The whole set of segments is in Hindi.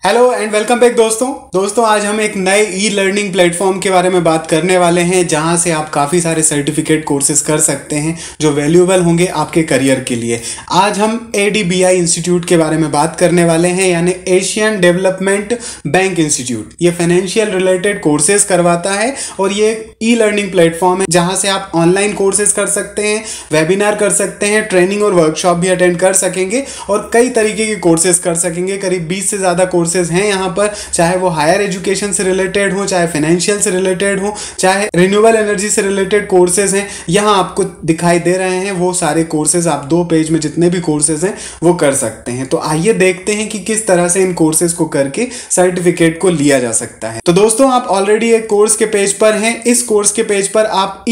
हेलो एंड वेलकम बैक दोस्तों आज हम एक नए ई लर्निंग प्लेटफॉर्म के बारे में बात करने वाले हैं जहां से आप काफ़ी सारे सर्टिफिकेट कोर्सेज कर सकते हैं जो वैल्यूएबल होंगे आपके करियर के लिए। आज हम ADBI इंस्टीट्यूट के बारे में बात करने वाले हैं, यानी एशियन डेवलपमेंट बैंक इंस्टीट्यूट। ये फाइनेंशियल रिलेटेड कोर्सेज करवाता है और ये ई लर्निंग प्लेटफॉर्म है जहां से आप ऑनलाइन कोर्सेज कर सकते हैं, वेबिनार कर सकते हैं, ट्रेनिंग और वर्कशॉप भी अटेंड कर सकेंगे और कई तरीके के कोर्सेज कर सकेंगे। करीब 20 से ज़्यादा कोर्सेज हैं यहाँ पर, चाहे वो हायर एजुकेशन से रिलेटेड हो, चाहे फाइनेंशियल से रिलेटेड हो, चाहे रिन्यूएबल एनर्जी से रिलेटेड कोर्सेज हैं। यहाँ आपको दिखाई दे रहे हैं वो सारे कोर्सेज। आप 2 पेज में जितने भी कोर्सेज हैं वो कर सकते हैं। तो आइए देखते हैं कि किस तरह से इन कोर्सेज को करके सर्टिफिकेट को लिया जा सकता है। तो दोस्तों आप ऑलरेडी एक कोर्स के पेज पर हैं। इस कोर्स के पेज पर आप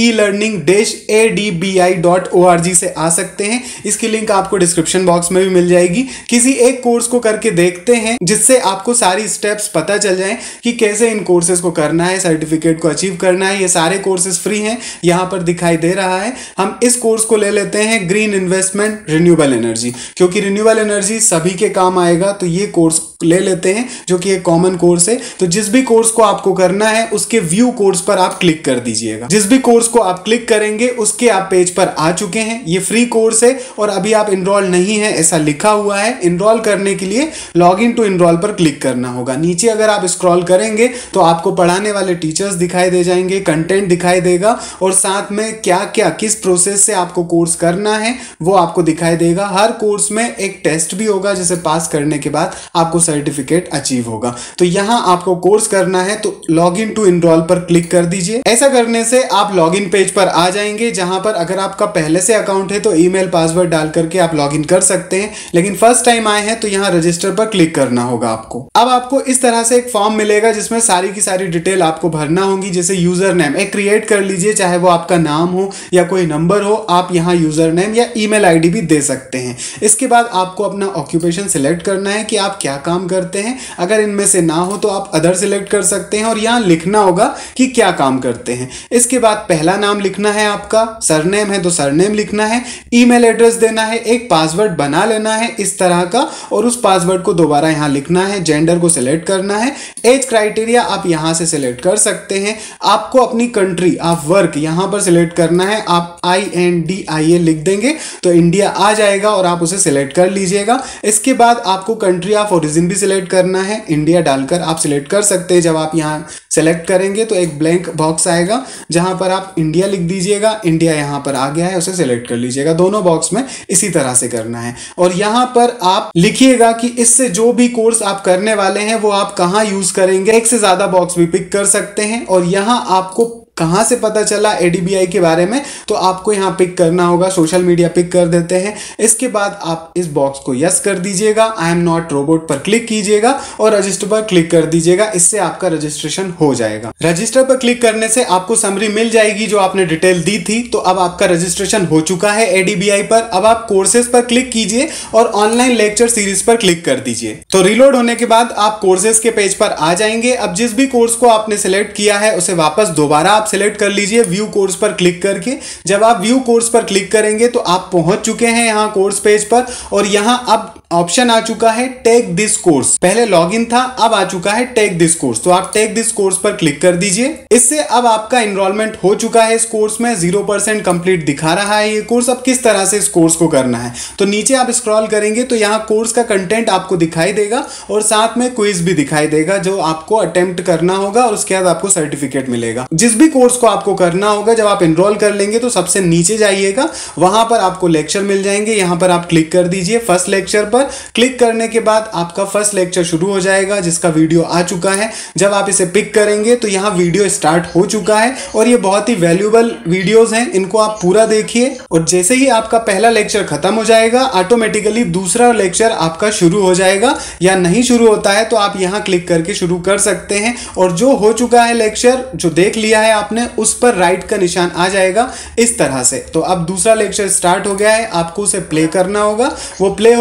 elearning-adbi.org से आ सकते हैं। इसकी लिंक आपको डिस्क्रिप्शन बॉक्स में भी मिल जाएगी। किसी एक कोर्स को करके देखते हैं जिससे आपको सारी स्टेप्स पता चल जाएं कि कैसे इन कोर्सेज को करना है, सर्टिफिकेट को अचीव करना है। ये सारे कोर्सेज फ्री हैं, यहां पर दिखाई दे रहा है। हम इस कोर्स को ले लेते हैं, ग्रीन इन्वेस्टमेंट रिन्यूएबल एनर्जी, क्योंकि रिन्यूएबल एनर्जी सभी के काम आएगा। तो ये कोर्स ले लेते हैं जो कि एक कॉमन कोर्स है। तो जिस भी कोर्स को आपको करना है उसके व्यू कोर्स पर आप क्लिक कर दीजिएगा। जिस भी कोर्स को आप क्लिक करेंगे उसके आप पेज पर आ चुके हैं। ये फ्री कोर्स है और अभी आप इनरोल नहीं है ऐसा लिखा हुआ है। इनरोल करने के लिए लॉग इन टू इनरोल पर क्लिक करना होगा। नीचे अगर आप स्क्रॉल करेंगे तो आपको पढ़ाने वाले टीचर्स दिखाई दे जाएंगे, कंटेंट दिखाई देगा और साथ में क्या क्या किस प्रोसेस से आपको कोर्स करना है वो आपको दिखाई देगा। हर कोर्स में एक टेस्ट भी होगा जिसे पास करने के बाद आपको सर्टिफिकेट अचीव होगा। तो यहां आपको कोर्स करना है तो लॉग इन टू इनरोल पर क्लिक कर दीजिए। ऐसा करने से आप लॉग इन पेज पर आ जाएंगे जहां पर अगर आपका पहले से अकाउंट है तो ईमेल पासवर्ड डाल करके आप लॉग इन कर सकते हैं, लेकिन फर्स्ट टाइम आए हैं तो यहां रजिस्टर पर क्लिक करना होगा आपको। अब आपको इस तरह से एक फॉर्म मिलेगा जिसमें सारी की सारी डिटेल आपको भरना होगी। जैसे यूजर नेम एक क्रिएट कर लीजिए, चाहे वो आपका नाम हो या कोई नंबर हो, आप यहां यूजर नेम या ईमेल आईडी भी दे सकते हैं। इसके बाद आपको अपना ऑक्यूपेशन सिलेक्ट करना है कि आप क्या काम करते हैं। अगर इनमें से ना हो तो आप अदर सिलेक्ट कर सकते हैं और यहां लिखना होगा कि क्या काम करते हैं। इसके बाद पहला नाम लिखना है, आपका सरनेम है तो सरनेम लिखना है, ईमेल एड्रेस देना है, एक पासवर्ड बना लेना है इस तरह का और उस पासवर्ड को दोबारा यहां लिखना है। जेंडर को सिलेक्ट करना है। एज क्राइटेरिया आप यहां से सिलेक्ट कर सकते हैं। आपको अपनी कंट्री आप वर्क यहां पर सिलेक्ट करना है। आप INDIA लिख देंगे तो इंडिया आ जाएगा और आप उसे सिलेक्ट कर लीजिएगा। इसके बाद आपको कंट्री ऑफ ओरिजिन भी सिलेक्ट करना है। इंडिया डालकर आप सिलेक्ट कर सकते हैं। जब आप यहां सिलेक्ट करेंगे तो एक ब्लैंक बॉक्स आएगा जहां पर आप इंडिया लिख दीजिएगा। इंडिया यहां पर आ गया है, उसे सिलेक्ट कर लीजिएगा। दोनों बॉक्स में इसी तरह से करना है और यहां पर आप लिखिएगा कि इससे जो भी कोर्स आप करने वाले हैं वो आप कहां यूज करेंगे। एक से ज्यादा बॉक्स भी पिक कर सकते हैं और यहां आपको कहां से पता चला ADBI के बारे में तो आपको यहां पिक करना होगा। सोशल मीडिया पिक कर देते हैं। इसके बाद आप इस बॉक्स को यस कर दीजिएगा। आई एम नॉट रोबोट पर क्लिक कीजिएगा और रजिस्टर पर क्लिक कर दीजिएगा। इससे आपका रजिस्ट्रेशन हो जाएगा। रजिस्टर पर क्लिक करने से आपको समरी मिल जाएगी जो आपने डिटेल दी थी। तो अब आपका रजिस्ट्रेशन हो चुका है ADBI पर। अब आप कोर्सेज पर क्लिक कीजिए और ऑनलाइन लेक्चर सीरीज पर क्लिक कर दीजिए। तो रीलोड होने के बाद आप कोर्सेज के पेज पर आ जाएंगे। अब जिस भी कोर्स को आपने सिलेक्ट किया है उसे वापस दोबारा आप सिलेक्ट कर लीजिए व्यू कोर्स पर क्लिक करके। जब आप व्यू कोर्स पर क्लिक करेंगे तो आप पहुंच चुके हैं यहां कोर्स पेज पर और यहां अब ऑप्शन आ चुका है टेक दिस कोर्स। पहले लॉगिन था, अब आ चुका है टेक दिस कोर्स। तो आप टेक दिस कोर्स पर क्लिक कर दीजिए। इससे अब आपका एनरोलमेंट हो चुका है इस कोर्स में। 0% कंप्लीट दिखा रहा है ये कोर्स। अब किस तरह से इस कोर्स को करना है तो नीचे आप स्क्रॉल करेंगे तो यहाँ कोर्स का कंटेंट आपको दिखाई देगा और साथ में क्विज भी दिखाई देगा जो आपको अटेम्प्ट करना होगा और उसके बाद आपको सर्टिफिकेट मिलेगा। जिस भी कोर्स को आपको करना होगा जब आप एनरोल कर लेंगे तो सबसे नीचे जाइएगा, वहां पर आपको लेक्चर मिल जाएंगे। यहां पर आप क्लिक कर दीजिए फर्स्ट लेक्चर पर। क्लिक करने के बाद आपका फर्स्ट लेक्चर शुरू हो जाएगा जिसका वीडियो आ चुका है। जब आप इसे पिक करेंगे तो यहाँ वीडियो स्टार्ट हो चुका है और ये बहुत ही वैल्यूएबल वीडियोस हैं, इनको आप पूरा देखिए। और जैसे ही आपका पहला लेक्चर खत्म हो जाएगा ऑटोमेटिकली दूसरा लेक्चर आपका शुरू हो जाएगा, या नहीं शुरू होता है तो आप यहाँ क्लिक करके शुरू कर सकते हैं। और जो हो चुका है लेक्चर जो देख लिया है आपने उस पर राइट का निशान आ जाएगा इस तरह से। तो अब दूसरा लेक्चर स्टार्ट हो गया है, आपको उसे प्ले करना होगा। वो प्ले हो चुका है।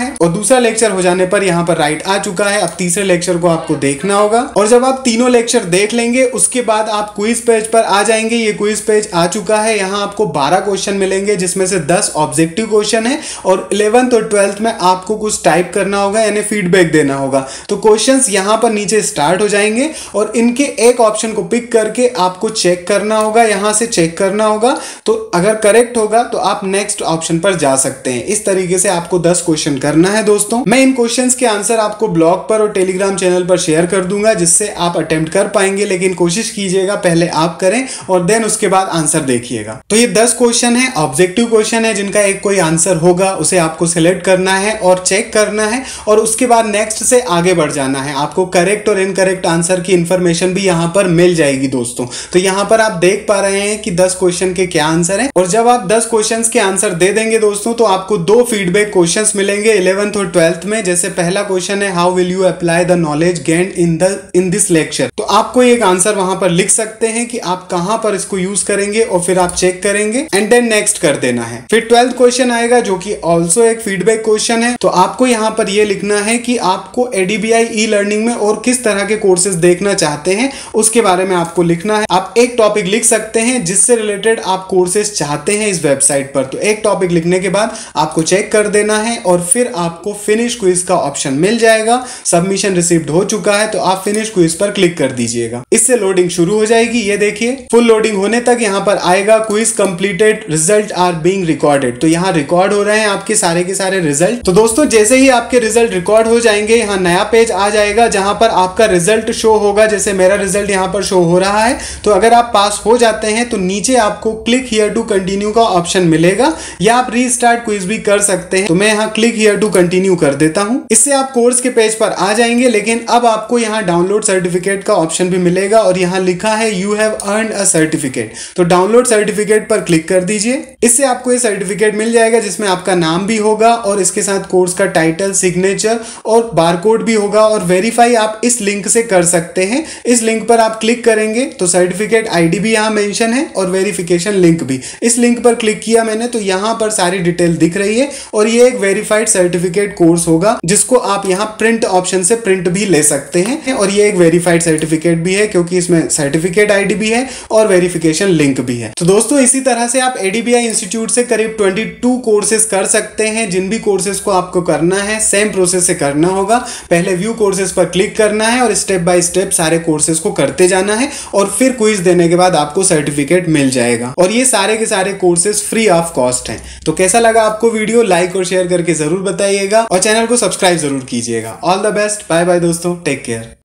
है और दूसरा लेक्चर हो जाने पर यहाँ पर राइट आ चुका है। अब तीसरे लेक्चर को आपको देखना होगा और जब आप तीनों लेक्चर देख लेंगे उसके बाद आप क्विज पेज पर आ जाएंगे। ये क्विज पेज आ चुका है। यहाँ आपको 12 क्वेश्चन मिलेंगे जिसमें से 10 ऑब्जेक्टिव क्वेश्चन है और 11th और 12th में आपको कुछ टाइप करना होगा यानी फीडबैक देना होगा। तो क्वेश्चंस यहाँ पर नीचे स्टार्ट हो जाएंगे और इनके एक ऑप्शन को पिक करके आपको चेक करना होगा, यहाँ से चेक करना होगा। तो अगर करेक्ट होगा तो आप नेक्स्ट ऑप्शन पर जा सकते हैं। इस तरीके से आपको 10 क्वेश्चन करना है दोस्तों। मैं इन क्वेश्चंस के आंसर आपको ब्लॉग पर और टेलीग्राम चैनल पर शेयर कर दूंगा जिससे आप अटेम्प्ट कर पाएंगे, लेकिन कोशिश कीजिएगा पहले आप करें और देन उसके बाद आंसर देखिएगा। तो ये 10 क्वेश्चन है, ऑब्जेक्टिव क्वेश्चन है जिनका एक कोई आंसर होगा, उसे आपको सिलेक्ट करना है और चेक करना है और उसके बाद नेक्स्ट से आगे बढ़ जाना है। आपको करेक्ट और इनकरेक्ट आंसर की इंफॉर्मेशन भी यहाँ पर मिल जाएगी दोस्तों। तो यहाँ पर आप देख पा रहे हैं कि 10 क्वेश्चन के क्या आंसर है और जब आप 10 क्वेश्चन के आंसर दे देंगे दोस्तों तो आपको 2 फीडबैक क्वेश्चंस मिलेंगे 11th और 12th में। जैसे पहला क्वेश्चन है how will you apply the knowledge gained in this lecture. तो आपको एक आंसर वहां पर लिख सकते हैं कि आप कहां पर इसको यूज करेंगे और फिर आप चेक करेंगे एंड देन नेक्स्ट कर देना है। फिर 12th क्वेश्चन आएगा जो कि ऑल्सो एक फीडबैक क्वेश्चन है। तो आपको यहाँ पर यह लिखना है कि आपको ADBI ई लर्निंग में और किस तरह के कोर्सेज देखना चाहते हैं उसके बारे में आपको लिखना है। आप एक टॉपिक लिख सकते हैं जिससे रिलेटेड आप कोर्सेज चाहते हैं इस वेबसाइट पर। तो एक टॉपिक लिखने के बाद आपको चेक कर देना है और फिर आपको फिनिश क्विज का ऑप्शन मिल जाएगा। सबमिशन रिसीव्ड हो चुका है तो आप फिनिश क्विज पर क्लिक कर दीजिएगा। इससे लोडिंग शुरू हो जाएगी। ये देखिए फुल लोडिंग होने तक यहाँ पर आएगा quiz completed, result are being recorded. तो यहाँ रिकॉर्ड हो रहे हैं आपके सारे के सारे रिजल्ट। तो दोस्तों जैसे ही आपके रिजल्ट रिकॉर्ड हो जाएंगे यहाँ नया पेज आ जाएगा जहां पर आपका रिजल्ट शो होगा। जैसे मेरा रिजल्ट यहाँ पर शो हो रहा है। तो अगर आप पास हो जाते हैं तो नीचे आपको क्लिक हियर टू कंटिन्यू का ऑप्शन मिलेगा या आप रीस्टार्ट क्विज भी कर सकते हैं। तो मैं यहाँ क्लिक हियर टू कंटिन्यू कर देता हूँ। इससे आप कोर्स के पेज पर आ जाएंगे, लेकिन अब आपको यहाँ डाउनलोड सर्टिफिकेट का ऑप्शन भी मिलेगा और यहाँ लिखा है you have earned a certificate. तो डाउनलोड सर्टिफिकेट पर क्लिक कर दीजिए। इससे आपको ये सर्टिफिकेट मिल जाएगा जिसमें आपका नाम भी होगा और इसके साथ कोर्स का टाइटल, सिग्नेचर और बारकोड भी होगा और वेरीफाई आप इस लिंक से कर सकते हैं। इस लिंक पर आप क्लिक करेंगे तो सर्टिफिकेट आईडी भी यहाँ मेंशन है और वेरिफिकेशन लिंक भी। इस लिंक पर क्लिक किया मैंने तो यहाँ पर सारी डिटेल दिख रही है और ये एक वेरीफाइड सर्टिफिकेट कोर्स होगा जिसको आप यहाँ प्रिंट ऑप्शन से प्रिंट भी ले सकते हैं और ये एक वेरीफाइड सर्टिफिकेट भी है क्योंकि इसमें सर्टिफिकेट आईडी भी है और वेरिफिकेशन लिंक भी है। तो दोस्तों इसी तरह से आप ADBI इंस्टीट्यूट से करीब 22 कोर्सेज कर सकते हैं। जिन भी कोर्सेज को आपको करना है सेम प्रोसेस से करना होगा। पहले व्यू कोर्सेज पर क्लिक करना है और स्टेप बाय स्टेप सारे कोर्सेज को करते जाना है और फिर क्विज देने के बाद आपको सर्टिफिकेट मिल जाएगा और ये सारे के सारे कोर्सेज फ्री ऑफ कॉस्ट हैं। तो कैसा लगा आपको वीडियो, लाइक और शेयर करके जरूर बताइएगा और चैनल को सब्सक्राइब जरूर कीजिएगा। All the best, bye bye दोस्तों, टेक केयर।